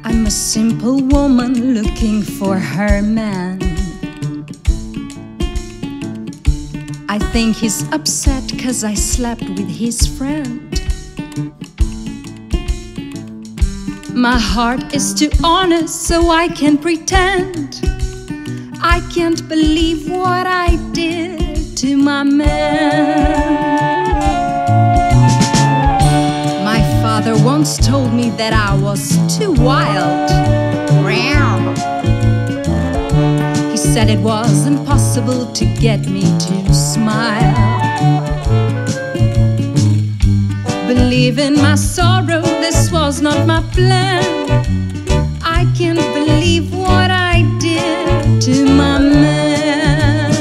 I'm a simple woman looking for her man. I think he's upset 'cause I slept with his friend. My heart is too honest, so I can pretend. I can't believe what I did to my man. My father once told me that I was too wild. He said it was impossible to get me to smile. Believe in my sorrow, this was not my plan. I can't believe what I did to my man.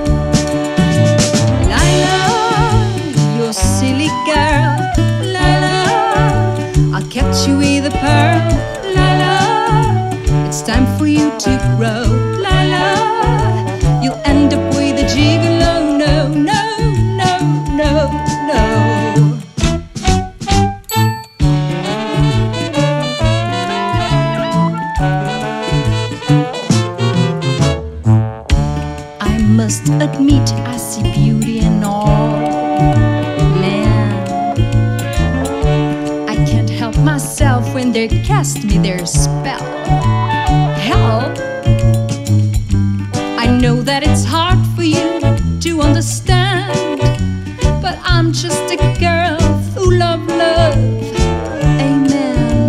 Lila, you're a silly girl. Lila, I'll catch you with a pearl. Lila, it's time for you to grow. Lila, you'll end up with a gigolo. No, no, no, no, no. I must admit I see beauty in all men. I can't help myself when they cast me their spell. Hell, I know that it's hard for you to understand, but I'm just a girl full of love. Amen.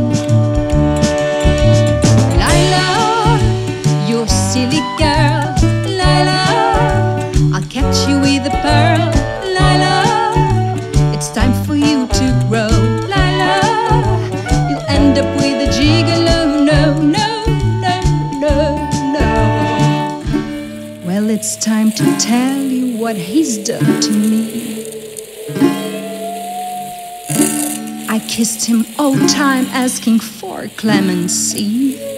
Lila, you're a silly girl. Lila, I'll catch you with a pearl. Lila, it's time for you to grow. Lila, you'll end up with a gigolo. No, no, no, no, no. Well, it's time to tell you what he's done to me. I kissed him all time asking for clemency,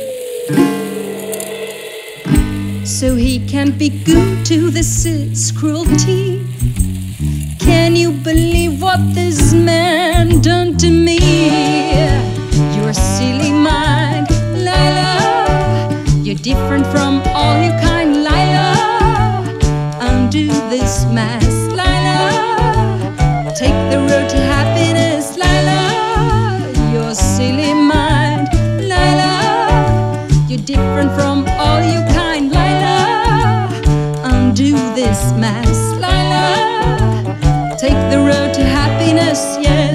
so he can't be good to this is cruelty. Can you believe what this man done to me? You're a silly mind, Lila. You're different from all your kind, Lila. Undo this mess, Lila. Take the road to happiness, Lila. You're a silly mind, Lila. You're different from all your kind, Lila. Undo this mess, Lila. Take the road to happiness, yeah.